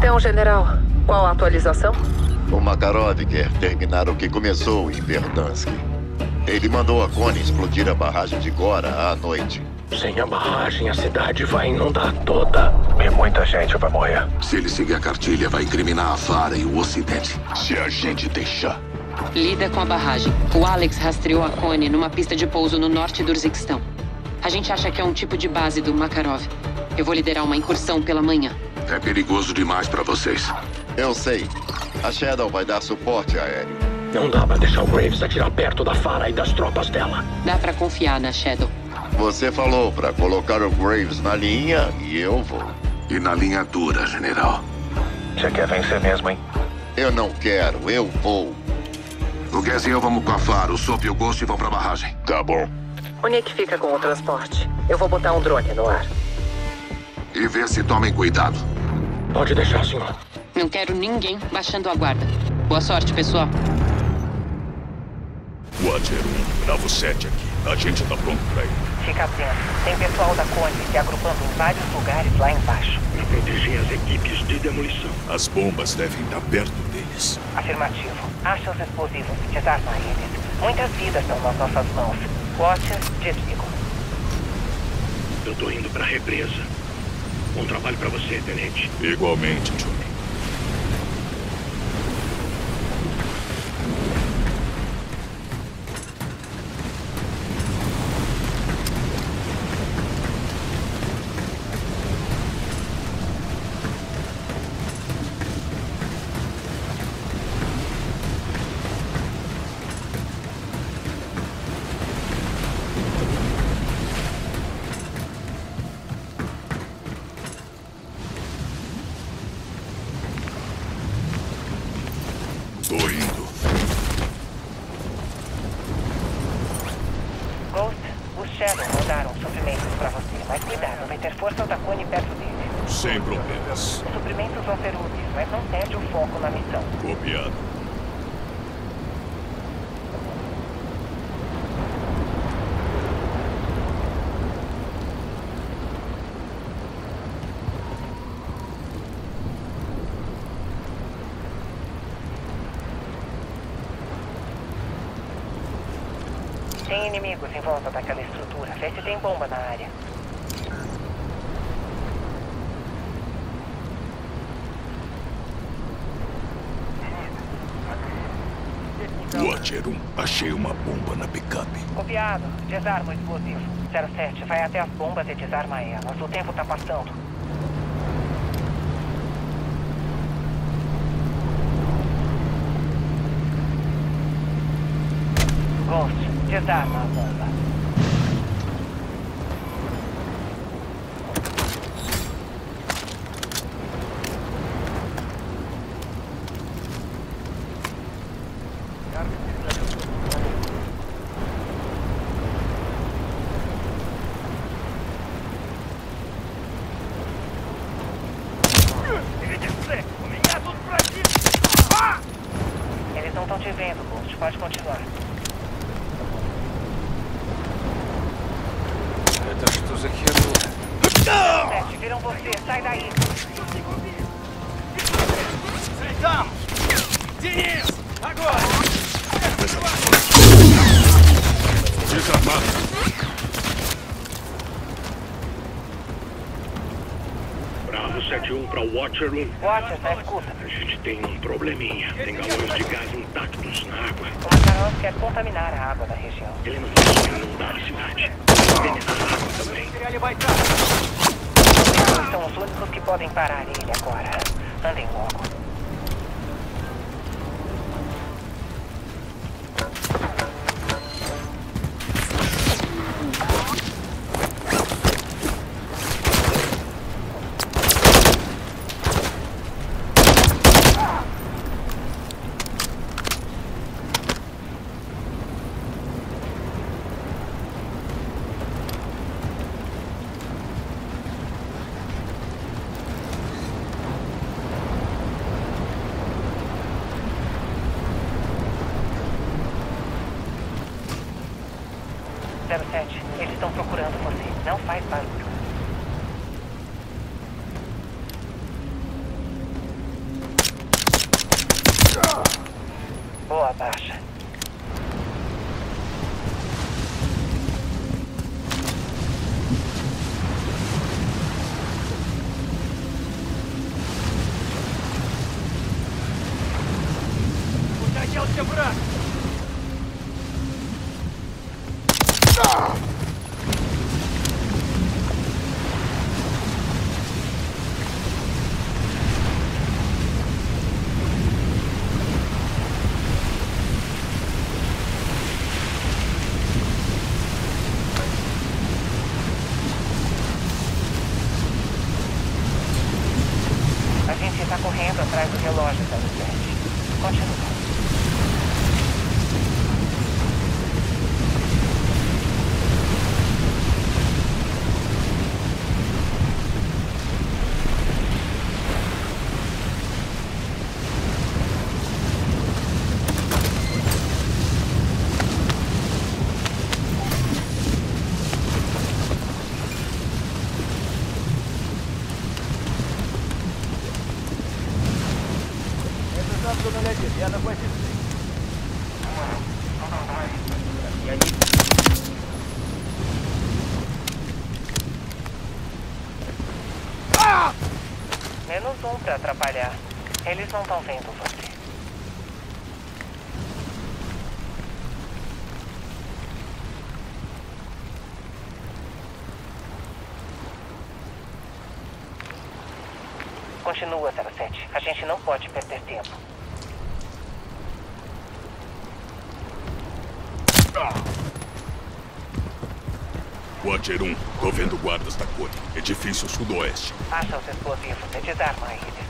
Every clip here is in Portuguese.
Então, general, qual a atualização? O Makarov quer terminar o que começou em Verdansk. Ele mandou a Connie explodir a barragem de Gora à noite. Sem a barragem, a cidade vai inundar toda. E muita gente vai morrer. Se ele seguir a cartilha, vai incriminar a Fara e o Ocidente. Se a gente deixar. Lida com a barragem. O Alex rastreou a Connie numa pista de pouso no norte do Urziquistão. A gente acha que é um tipo de base do Makarov. Eu vou liderar uma incursão pela manhã. É perigoso demais pra vocês. Eu sei. A Shadow vai dar suporte aéreo. Não dá pra deixar o Graves atirar perto da Fara e das tropas dela. Dá pra confiar na Shadow. Você falou pra colocar o Graves na linha e eu vou. E na linha dura, general. Você quer vencer mesmo, hein? Eu não quero, eu vou. O Guess e eu vamos com a Fara, o Sop e o Ghost vão pra barragem. Tá bom. O Nick fica com o transporte. Eu vou botar um drone no ar. E vê se tomem cuidado. Pode deixar, senhor. Não quero ninguém baixando a guarda. Boa sorte, pessoal. Watcher 1, Bravo 7 aqui. A gente tá pronto pra ir. Fica atento. Tem pessoal da Connie se agrupando em vários lugares lá embaixo. Pra proteger as equipes de demolição. As bombas devem estar perto deles. Afirmativo. Acha os explosivos e desarma eles. Muitas vidas estão nas nossas mãos. Watcher, desligo. Eu tô indo pra represa. Bom trabalho pra você, tenente. Igualmente, Johnny. Tô indo. Ghost, os Shadow mandaram suprimentos pra você, mas cuidado, vai ter forças da Connie perto dele. Sem problemas. Os suprimentos vão ser úteis, mas não perde o foco na missão. Copiado. Tem inimigos em volta daquela estrutura. Vê se tem bomba na área. Watcher 1, achei uma bomba na picape. Copiado. Desarma o explosivo. 07, vai até as bombas e desarma elas. O tempo tá passando. Ghost, desarma a bomba. Eles não estão te vendo, Ghost. Pode continuar. Это что за херня? 07, viram você. Sai daí. Там! Денис! Огонь! Desarmado. Bravo 7-1 pra Watcher 1. Watcher, na escuta. A gente tem um probleminha. Tem galões de gás intactos na água. O Makarov quer contaminar a água da região. Ele não vai só inundar a cidade. Envenenar a água também. Eles são os únicos que podem parar ele agora. Andem logo. Eles estão procurando você. Não faz barulho. Boa, Baixa. Куда делся враг? A gente está correndo atrás do relógio, 07. Continua. Я на позиции. Я не... Menos um pra atrapalhar. Eles não estão vendo você. Continua, 07. A gente não pode perder tempo. Watcher 1, tô vendo guardas da Cone. Edifício sudoeste. Acha os explosivos e desarma eles.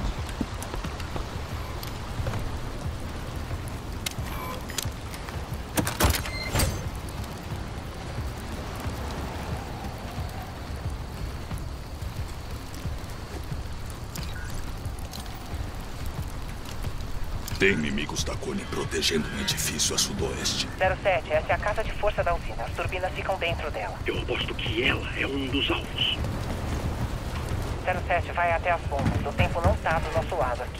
Tem inimigos da Cone protegendo um edifício a sudoeste. 07, essa é a casa de força da usina. As turbinas ficam dentro dela. Eu aposto que ela é um dos alvos. 07, vai até as bombas. O tempo não tá do nosso lado aqui.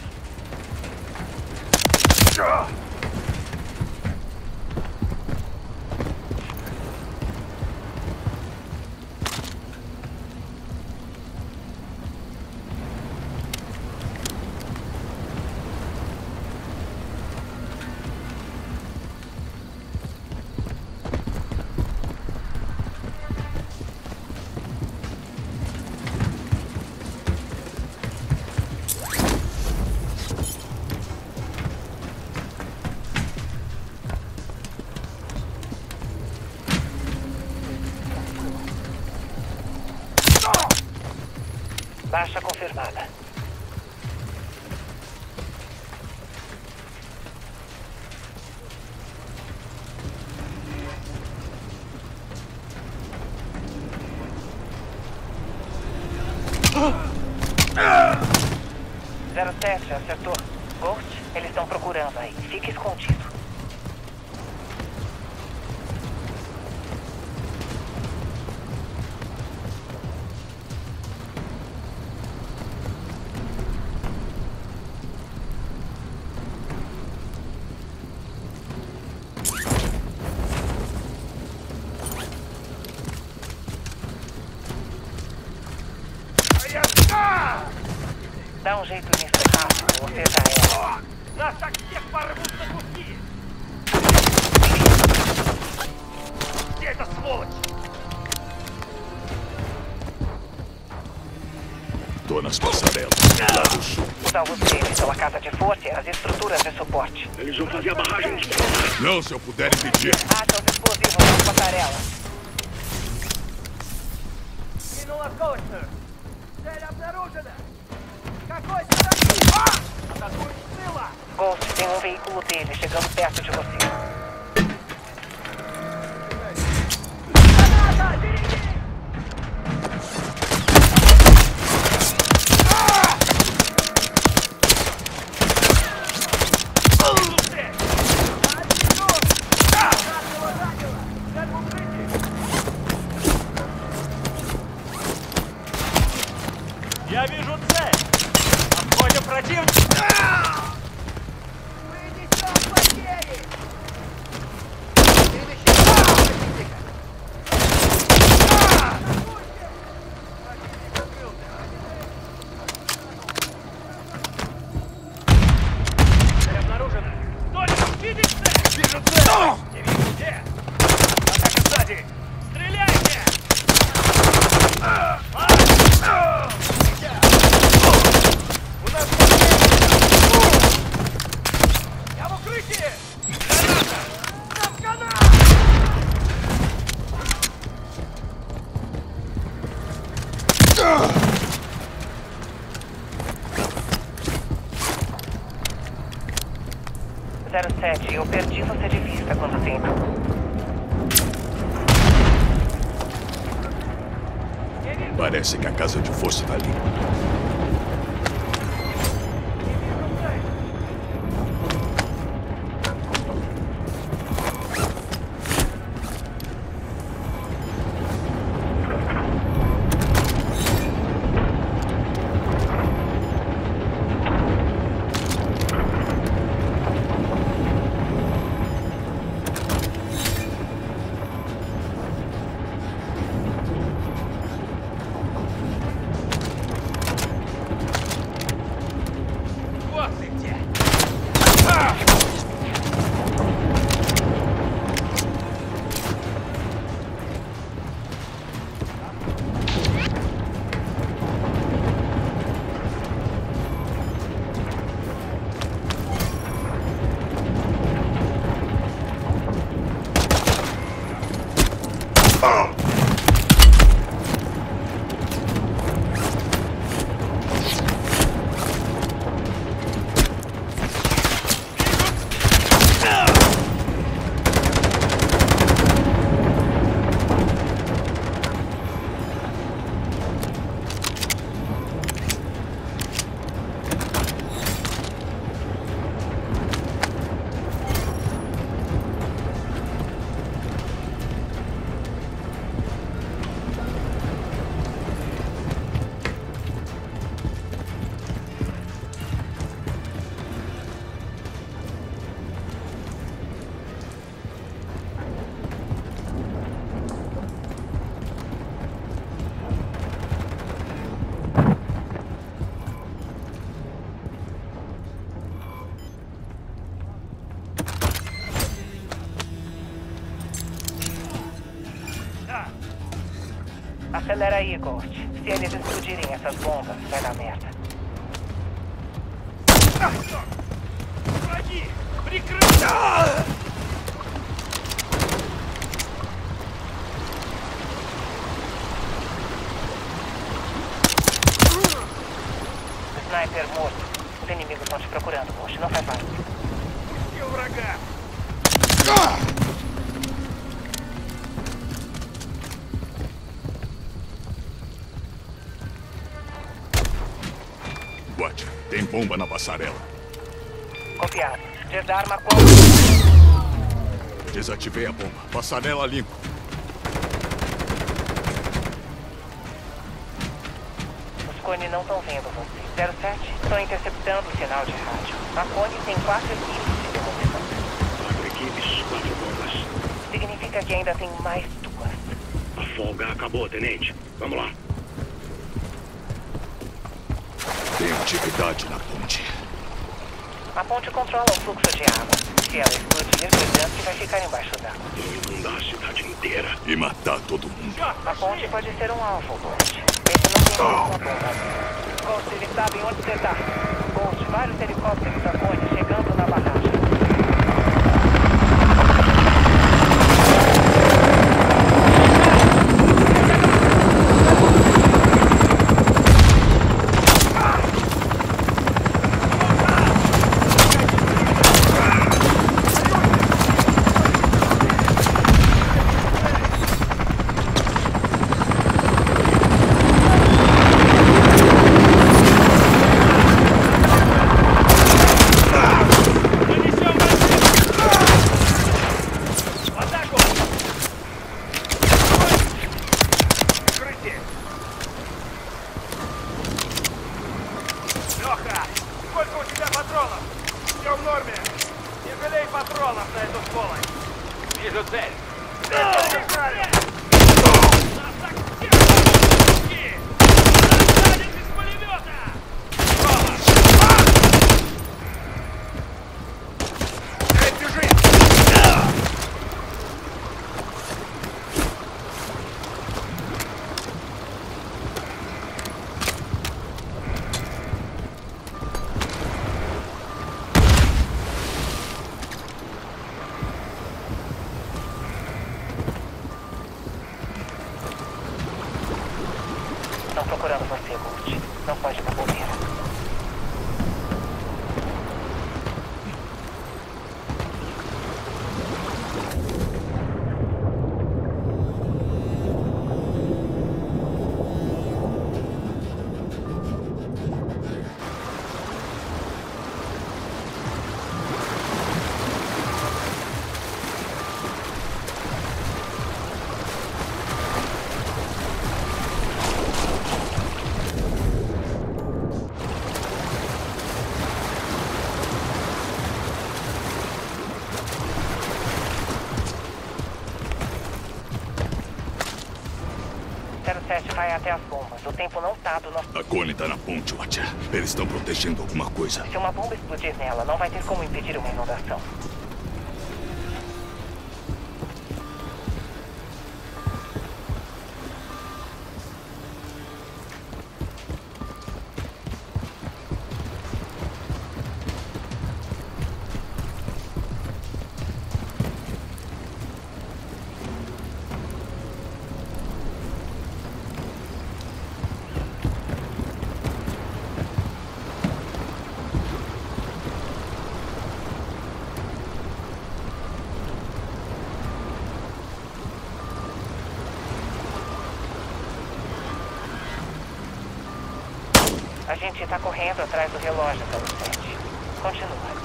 Baixa confirmada. Zero 07, acertou. Ghost, eles estão procurando aí. Fique escondido. Dá um jeito nisso rápido, ou seja ela. Нас всех порвут на куски! Где эта сволочь? Tô nas passarelas. Lado sul. Os alvos deles são a casa de força e as estruturas de suporte. Eles vão fazer a barragem explodir. Não, se eu puder impedir. Acha os explosivos nas passarelas. Кинул осколочную! Цель обнаружена! Какой стороны? Атакуй с тыла! Ghost, tem um veículo dele chegando perto de você. Граната! Береги! Я вижу цель! Обходим противника! Мы несем потерю! вижу цель! Не вижу где! Атака сзади! Стреляйте! У нас я в укрытии! Граната! Там канал! Eu perdi você de vista quanto tempo. Parece que a casa de força está ali. Acelera aí, Ghost. Se eles explodirem essas bombas, vai dar merda. Враги! Прикрыть! Sniper morto. Os inimigos estão te procurando, Ghost. Não faz mais. Пусти врага! Watcher, tem bomba na passarela. Copiado. Desarma qual... Desativei a bomba. Passarela limpa. Os Cone não estão vendo você. 07, estão interceptando o sinal de rádio. A Cone tem 4 equipes de demolição. 4 equipes, 4 bombas. Significa que ainda tem mais 2. A folga acabou, tenente. Vamos lá. Tem atividade na ponte. A ponte controla o fluxo de água. Se ela explodir, Verdansk vai ficar embaixo d'água. Vou inundar a cidade inteira. E matar todo mundo. A ponte pode ser um alvo, Ghost. Esse não tem nenhuma bomba. Ghost, eles sabem onde você tá. Ghost, vários helicópteros da Cone chegando na barragem. estão procurando você, Ghost. Não pode dar bobeira. Vai até as bombas. O tempo não tá do nosso... A Connie tá na ponte, Watcher. Eles estão protegendo alguma coisa. Se uma bomba explodir nela, não vai ter como impedir uma inundação. A gente tá correndo atrás do relógio, 07. Continua.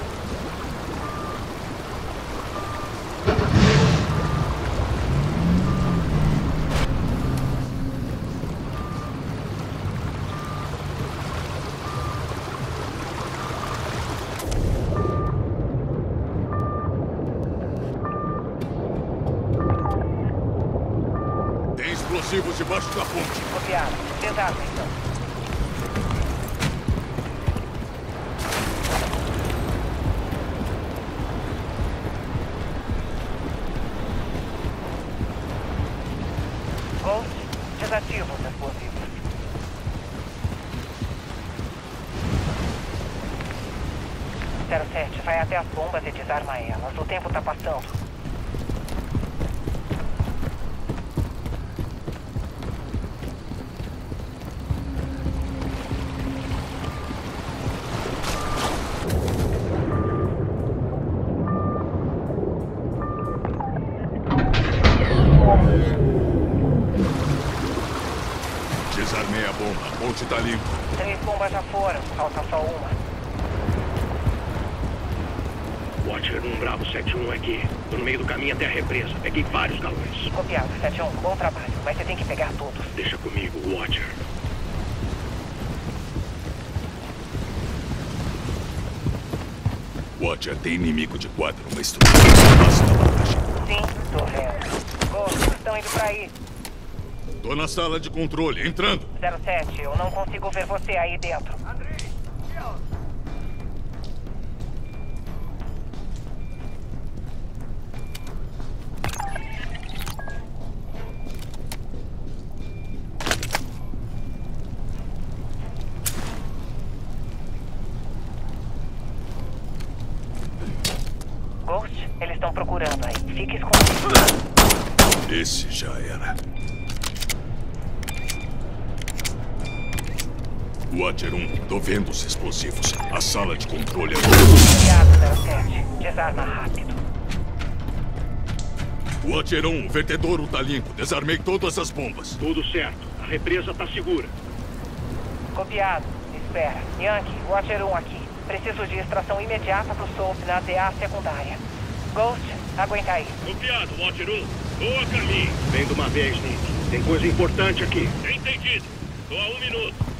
Tem explosivos debaixo da ponte. Copiado. Desarma, então. Desativa os explosivos. .07, vai até as bombas e desarma elas. O tempo tá passando. Desarmei a bomba. A ponte tá limpa. 3 bombas já foram. Falta só uma. Watcher 1, Bravo 7-1 aqui. Tô no meio do caminho até a represa. Peguei vários galões. Copiado, 7-1. Bom trabalho. Mas você tem que pegar todos. Deixa comigo, Watcher. Watcher, tem inimigo de quadro numa estrutura base da barragem. Sim, tô vendo. Ghost, estão indo pra aí. Tô na sala de controle, entrando. 07, eu não consigo ver você aí dentro. Ghost, eles estão procurando aí. Fique escondido. Esse já era. Watcher 1, tô vendo os explosivos. A sala de controle é... Cuidado, 07. Desarma rápido. Watcher 1, o vertedouro tá limpo. Desarmei todas as bombas. Tudo certo. A represa tá segura. Copiado. Espera. Yankee, Watcher 1 aqui. Preciso de extração imediata pro Soap na DA secundária. Ghost, aguenta aí. Copiado, Watcher 1. Tô a caminho. Vem de uma vez, Nick. Tem coisa importante aqui. Entendido. Tô a 1 minuto.